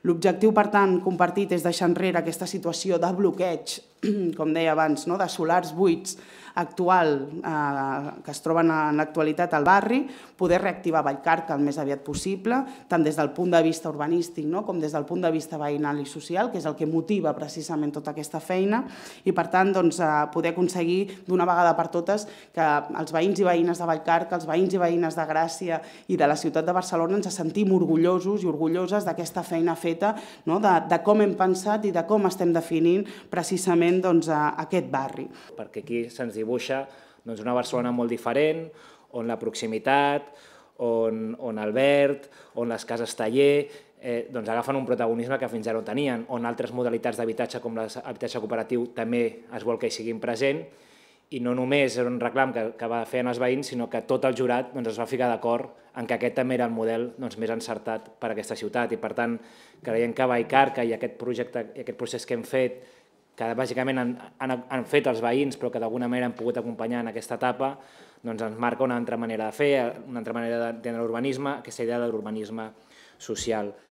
L'objectiu, per tant, compartit és deixar enrere aquesta situació de bloqueig, com deia abans, de solars buits actual que es troben en l'actualitat al barri, poder reactivar Vallcarca el més aviat possible, tant des del punt de vista urbanístic com des del punt de vista veïnal i social, que és el que motiva precisament tota aquesta feina, i per tant poder aconseguir d'una vegada per totes que els veïns i veïnes de Vallcarca, els veïns i veïnes de Gràcia i de la ciutat de Barcelona ens sentim orgullosos i orgulloses d'aquesta feina feta, de com hem pensat i de com estem definint precisament aquest barri. Perquè aquí se'ns dibuixa una Barcelona molt diferent, on la proximitat, on el verd, on les cases taller, agafen un protagonisme que fins ara no tenien, on altres modalitats d'habitatge com l'habitatge cooperatiu també es vol que hi siguin present, i no només era un reclam que va fer els veïns, sinó que tot el jurat es va ficar d'acord en que aquest també era el model més encertat per a aquesta ciutat, i per tant creiem que Vallcarca i aquest projecte i aquest procés que hem fet, que bàsicament han fet els veïns però que d'alguna manera han pogut acompanyar en aquesta etapa, ens marca una altra manera de fer, una altra manera d'entendre l'urbanisme, aquesta idea de l'urbanisme social.